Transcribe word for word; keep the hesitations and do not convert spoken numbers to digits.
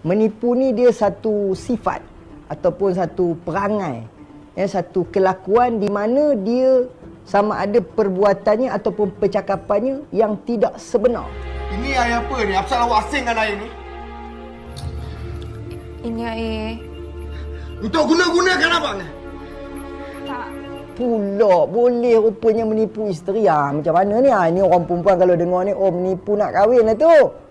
Menipu ni dia satu sifat ataupun satu perangai, ya, satu kelakuan di mana dia sama ada perbuatannya ataupun percakapannya yang tidak sebenar. Ini air apa ni? Apasal awak asingkan air ni? Ini air. Untuk guna-gunakan apa ni? Tak. Pula boleh rupanya menipu isteri. Ha, macam mana ni? Ha, ni orang perempuan kalau dengar ni, oh menipu nak kahwin lah tu.